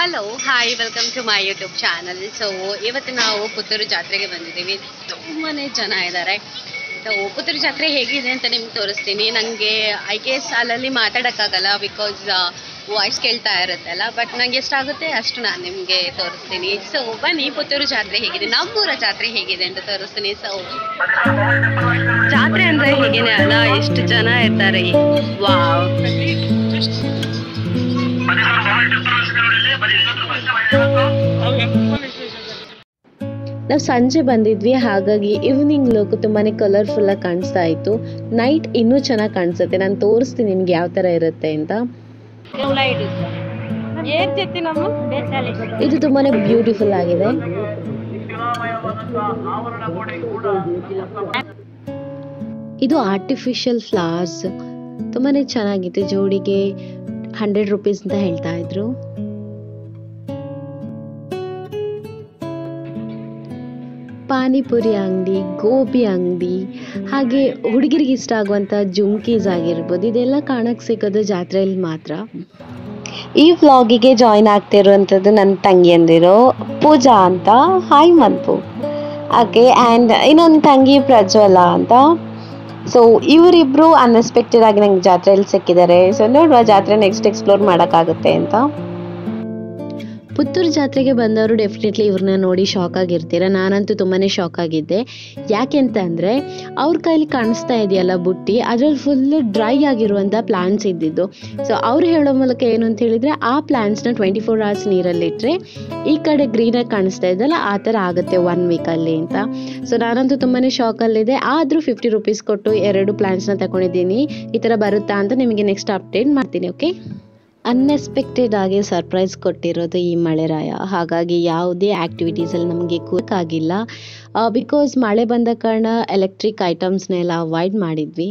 Hello hi welcome to my YouTube channel. So ಇವತ್ತು ನಾವು ಪುತ್ತೂರು ಜಾತ್ರೆಗೆ ಬಂದಿದ್ದೀವಿ. ತುಂಬಾ ಜನ ಇದ್ದಾರೆ. ಸೊ ಪುತ್ತೂರು ಜಾತ್ರೆ ಹೇಗಿದೆ ಅಂತ ನಿಮ್ಗೆ ತೋರಿಸ್ತೀನಿ. ನನಗೆ ಐ ಗೆಸ್ ಅಲ್ಲಲ್ಲಿ ಮಾತಾಡೋಕ್ಕಾಗಲ್ಲ, ಬಿಕಾಸ್ ವಾಯ್ಸ್ ಕೇಳ್ತಾ ಇರುತ್ತಲ್ಲ. ಬಟ್ ನಂಗೆ ಎಷ್ಟಾಗುತ್ತೆ ಅಷ್ಟು ನಾನು ನಿಮಗೆ ತೋರಿಸ್ತೀನಿ. ಸೊ ಬನ್ನಿ, ಪುತ್ತೂರು ಜಾತ್ರೆ ಹೇಗಿದೆ, ನಮ್ಮೂರ ಜಾತ್ರೆ ಹೇಗಿದೆ ಅಂತ ತೋರಿಸ್ತೀನಿ. ಸೊ ಜಾತ್ರೆ ಅಂದರೆ ಹೇಗೇನೆ ಅಲ್ಲ, ಎಷ್ಟು ಜನ ಇರ್ತಾರೆ. ವಾವ್, ನಾವು ಸಂಜೆ ಬಂದಿದ್ವಿ, ಹಾಗಾಗಿ ಈವ್ನಿಂಗ್ ಲುಕ್ ತುಂಬಾನೇ ಕಲರ್ಫುಲ್ ಆಗಿ ಕಾಣಿಸ್ತಾ ಇತ್ತು. ನೈಟ್ ಇನ್ನೂ ಚೆನ್ನಾಗಿ ಕಾಣಿಸುತ್ತೆ. ನಾನು ತೋರಿಸ್ತೀನಿ ನಿಮ್ಗೆ ಯಾವ ತರ ಇರುತ್ತೆ ಅಂತ. ಇದು ತುಂಬಾನೇ ಬ್ಯೂಟಿಫುಲ್ ಆಗಿದೆ. ಇದು ಆರ್ಟಿಫಿಷಿಯಲ್ ಫ್ಲವರ್ಸ್, ತುಂಬಾನೇ ಚೆನ್ನಾಗಿದೆ. ಜೋಡಿಗೆ 100 ರೂಪೀಸ್ ಅಂತ ಹೇಳ್ತಾ ಇದ್ರು. ಪಾನಿಪುರಿ ಅಂಗಡಿ, ಗೋಬಿ ಅಂಗಡಿ, ಹಾಗೆ ಹುಡುಗರಿಗೆ ಇಷ್ಟ ಆಗುವಂಥ ಜುಮ್ಕೀಸ್ ಆಗಿರ್ಬೋದು, ಇದೆಲ್ಲ ಕಾಣಕ್ಕೆ ಸಿಗೋದು ಜಾತ್ರೆಯಲ್ಲಿ ಮಾತ್ರ. ಈ ವ್ಲಾಗಿಗೆ ಜಾಯಿನ್ ಆಗ್ತಿರುವಂಥದ್ದು ನನ್ನ ತಂಗಿಯಂದಿರು ಪೂಜಾ ಅಂತ, ಹಾಯ್ ಮನ್ಪು ಹಾಗೆ, ಆ್ಯಂಡ್ ಇನ್ನೊಂದು ತಂಗಿ ಪ್ರಜ್ವಲ ಅಂತ. ಸೊ ಇವರಿಬ್ರು ಅನ್ಎಕ್ಸ್ಪೆಕ್ಟೆಡ್ ಆಗಿ ನಂಗೆ ಜಾತ್ರೆಯಲ್ಲಿ ಸಿಕ್ಕಿದ್ದಾರೆ. ಸೊ ನೋಡುವ ಜಾತ್ರೆ ನೆಕ್ಸ್ಟ್ ಎಕ್ಸ್ಪ್ಲೋರ್ ಮಾಡೋಕ್ಕಾಗುತ್ತೆ ಅಂತ. ಪುತ್ತೂರು ಜಾತ್ರೆಗೆ ಬಂದವರು ಡೆಫಿನೆಟ್ಲಿ ಇವ್ರನ್ನ ನೋಡಿ ಶಾಕ್ ಆಗಿರ್ತೀರ. ನಾನಂತೂ ತುಂಬಾ ಶಾಕ್ ಆಗಿದ್ದೆ. ಯಾಕೆ ಅಂತ ಅಂದರೆ ಅವ್ರ ಕೈಲಿ ಕಾಣಿಸ್ತಾ ಇದೆಯಲ್ಲ ಬುಟ್ಟಿ, ಅದರಲ್ಲಿ ಫುಲ್ಲು ಡ್ರೈ ಆಗಿರುವಂಥ ಪ್ಲಾಂಟ್ಸ್ ಇದ್ದಿದ್ದು. ಸೊ ಅವ್ರು ಹೇಳೋ ಮೂಲಕ ಏನು ಅಂತ ಹೇಳಿದರೆ, ಆ ಪ್ಲಾಂಟ್ಸ್ನ 24 hours ನೀರಲ್ಲಿಟ್ಟರೆ ಈ ಕಡೆ ಗ್ರೀನಾಗಿ ಕಾಣಿಸ್ತಾ ಇದ್ದಲ್ಲ, ಆ ಥರ ಆಗುತ್ತೆ 1 ವೀಕಲ್ಲಿ ಅಂತ. ಸೊ ನಾನಂತೂ ತುಂಬಾ ಶಾಕಲ್ಲಿದೆ. ಆದರೂ 50 ರೂಪೀಸ್ ಕೊಟ್ಟು 2 ಪ್ಲಾಂಟ್ಸ್ನ ತಗೊಂಡಿದ್ದೀನಿ. ಈ ಥರ ಬರುತ್ತಾ ಅಂತ ನಿಮಗೆ ನೆಕ್ಸ್ಟ್ ಅಪ್ಡೇಟ್ ಮಾಡ್ತೀನಿ. ಓಕೆ, ಅನ್ಎಕ್ಸ್ಪೆಕ್ಟೆಡ್ ಆಗಿ ಸರ್ಪ್ರೈಸ್ ಕೊಟ್ಟಿರೋದು ಈ ಮಳೆರಾಯ. ಹಾಗಾಗಿ ಯಾವುದೇ ಆ್ಯಕ್ಟಿವಿಟೀಸಲ್ಲಿ ನಮಗೆ ಕೂರಕ್ಕಾಗಿಲ್ಲ, ಬಿಕಾಸ್ ಮಳೆ ಬಂದ ಕಾರಣ ಎಲೆಕ್ಟ್ರಿಕ್ ಐಟಮ್ಸ್ನೆಲ್ಲ ಅವಾಯ್ಡ್ ಮಾಡಿದ್ವಿ.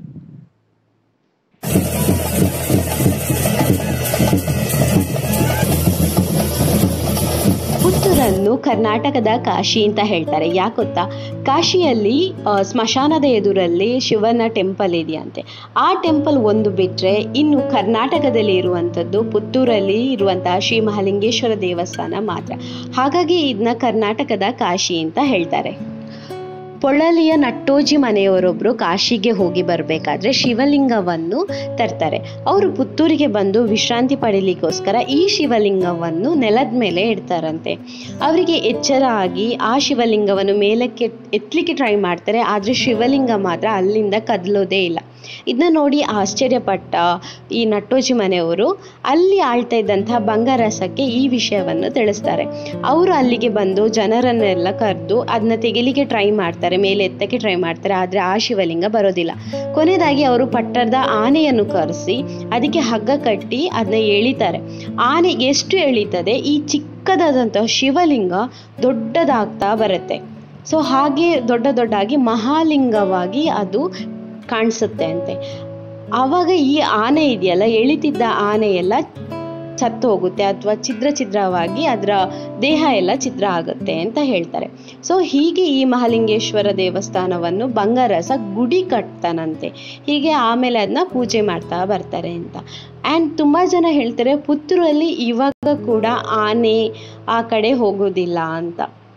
ಪುತ್ತೂರನ್ನು ಕರ್ನಾಟಕದ ಕಾಶಿ ಅಂತ ಹೇಳ್ತಾರೆ. ಯಾಕೆ ಗೊತ್ತಾ, ಕಾಶಿಯಲ್ಲಿ ಸ್ಮಶಾನದ ಎದುರಲ್ಲಿ ಶಿವನ ಟೆಂಪಲ್ ಇದೆಯಂತೆ. ಆ ಟೆಂಪಲ್ ಒಂದು ಬಿಟ್ಟರೆ ಇನ್ನು ಕರ್ನಾಟಕದಲ್ಲಿ ಇರುವಂಥದ್ದು ಪುತ್ತೂರಲ್ಲಿ ಇರುವಂತಹ ಶ್ರೀ ಮಹಾಲಿಂಗೇಶ್ವರ ದೇವಸ್ಥಾನ ಮಾತ್ರ. ಹಾಗಾಗಿ ಇದನ್ನ ಕರ್ನಾಟಕದ ಕಾಶಿ ಅಂತ ಹೇಳ್ತಾರೆ. ಪೊಳಲಿಯ ನಟ್ಟೋಜಿ ಮನೆಯವರೊಬ್ಬರು ಕಾಶಿಗೆ ಹೋಗಿ ಬರಬೇಕಾದ್ರೆ ಶಿವಲಿಂಗವನ್ನು ತರ್ತಾರೆ. ಅವರು ಪುತ್ತೂರಿಗೆ ಬಂದು ವಿಶ್ರಾಂತಿ ಪಡೀಲಿಕ್ಕೋಸ್ಕರ ಈ ಶಿವಲಿಂಗವನ್ನು ನೆಲದ ಮೇಲೆ ಇಡ್ತಾರಂತೆ. ಅವರಿಗೆ ಎಚ್ಚರ ಆಗಿ ಆ ಶಿವಲಿಂಗವನ್ನು ಮೇಲಕ್ಕೆ ಎತ್ತಲಿಕ್ಕೆ ಟ್ರೈ ಮಾಡ್ತಾರೆ, ಆದರೆ ಶಿವಲಿಂಗ ಮಾತ್ರ ಅಲ್ಲಿಂದ ಕದಲೋದೇ ಇಲ್ಲ. ಇದನ್ನ ನೋಡಿ ಆಶ್ಚರ್ಯಪಟ್ಟ ಈ ನಟ್ಟೋಜಿ ಮನೆಯವರು ಅಲ್ಲಿ ಆಳ್ತಾ ಇದ್ದಂತಹ ಬಂಗಾರಸಕ್ಕೆ ಈ ವಿಷಯವನ್ನು ತಿಳಿಸ್ತಾರೆ. ಅವರು ಅಲ್ಲಿಗೆ ಬಂದು ಜನರನ್ನೆಲ್ಲ ಕರೆದು ಅದನ್ನ ತೆಗಿಲಿಕ್ಕೆ ಟ್ರೈ ಮಾಡ್ತಾರೆ, ಮೇಲೆ ಎತ್ತಕ್ಕೆ ಟ್ರೈ ಮಾಡ್ತಾರೆ, ಆದರೆ ಆ ಶಿವಲಿಂಗ ಬರೋದಿಲ್ಲ. ಕೊನೆಯದಾಗಿ ಅವರು ಪಟ್ಟಣದ ಆನೆಯನ್ನು ಕರೆಸಿ ಅದಕ್ಕೆ ಹಗ್ಗ ಕಟ್ಟಿ ಅದನ್ನ ಎಳಿತಾರೆ. ಆನೆ ಎಷ್ಟು ಎಳೀತದೆ, ಈ ಚಿಕ್ಕದಾದಂತಹ ಶಿವಲಿಂಗ ದೊಡ್ಡದಾಗ್ತಾ ಬರುತ್ತೆ. ಸೊ ಹಾಗೆ ದೊಡ್ಡದಾಗಿ ಮಹಾಲಿಂಗವಾಗಿ ಅದು ಕಾಣಿಸುತ್ತೆ ಅಂತೆ. ಆವಾಗ ಈ ಆನೆ ಇದೆಯಲ್ಲ, ಎಳಿತಿದ್ದ ಆನೆ ಎಲ್ಲ ಸತ್ತು ಹೋಗುತ್ತೆ, ಅಥವಾ ಛಿದ್ರವಾಗಿ ಅದರ ದೇಹ ಎಲ್ಲ ಛಿದ್ರ ಆಗುತ್ತೆ ಅಂತ ಹೇಳ್ತಾರೆ. ಸೊ ಹೀಗೆ ಈ ಮಹಾಲಿಂಗೇಶ್ವರ ದೇವಸ್ಥಾನವನ್ನು ಬಂಗಾರಸ ಗುಡಿ ಕಟ್ತಾನಂತೆ. ಹೀಗೆ ಆಮೇಲೆ ಅದನ್ನ ಪೂಜೆ ಮಾಡ್ತಾ ಬರ್ತಾರೆ ಅಂತ. ಆ್ಯಂಡ್ ತುಂಬ ಜನ ಹೇಳ್ತಾರೆ ಪುತ್ತೂರಲ್ಲಿ ಇವಾಗ ಕೂಡ ಆನೆ ಆ ಕಡೆ ಹೋಗೋದಿಲ್ಲ ಅಂತ.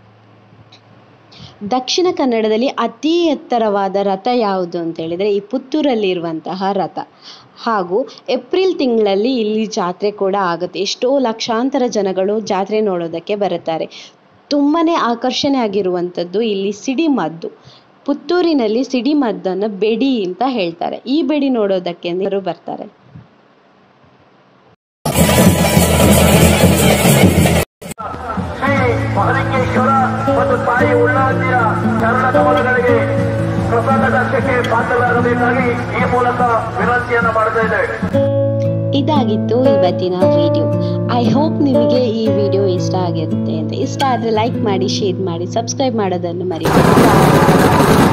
ದಕ್ಷಿಣ ಕನ್ನಡದಲ್ಲಿ ಅತಿ ಎತ್ತರವಾದ ರಥ ಯಾವುದು ಅಂತ ಹೇಳಿದರೆ ಈ ಪುತ್ತೂರಲ್ಲಿ ಇರುವಂತಹ ರಥ. ಹಾಗೂ ಏಪ್ರಿಲ್ ತಿಂಗಳಲ್ಲಿ ಇಲ್ಲಿ ಜಾತ್ರೆ ಕೂಡ ಆಗುತ್ತೆ. ಎಷ್ಟೋ ಲಕ್ಷಾಂತರ ಜನಗಳು ಜಾತ್ರೆ ನೋಡೋದಕ್ಕೆ ಬರುತ್ತಾರೆ. ತುಂಬಾ ಆಕರ್ಷಣೆ ಆಗಿರುವಂಥದ್ದು ಇಲ್ಲಿ ಸಿಡಿಮದ್ದು. ಪುತ್ತೂರಿನಲ್ಲಿ ಸಿಡಿಮದ್ದನ್ನು ಬೆಡಿ ಅಂತ ಹೇಳ್ತಾರೆ. ಈ ಬೆಡಿ ನೋಡೋದಕ್ಕೆ ಎಲ್ಲರೂ ಬರ್ತಾರೆ. ಮಹಾಲಿಂಗೇಶ್ವರ ಮತ್ತು ತಾಯಿ ಉಳ್ಳಾದಿಯ ಚರಣದ ಮನಗಳಿಗೆ ಪ್ರಸಾದದ ಅರ್ಚಕ್ಕೆ ಪಾತ್ರರಾಗಬೇಕಾಗಿ ಈ ಮೂಲಕ ವಿನಂತಿಯನ್ನು ಮಾಡ್ತಾ ಇದ್ದೇವೆ. ಇದಾಗಿತ್ತು ಇವತ್ತಿನ ವಿಡಿಯೋ. ಐ ಹೋಪ್ ನಿಮಗೆ ಈ ವಿಡಿಯೋ ಇಷ್ಟ ಆಗಿರುತ್ತೆ ಅಂತ. ಇಷ್ಟ ಆದರೆ ಲೈಕ್ ಮಾಡಿ, ಶೇರ್ ಮಾಡಿ, ಸಬ್ಸ್ಕ್ರೈಬ್ ಮಾಡೋದನ್ನು ಮರಿಬೇಡಿ.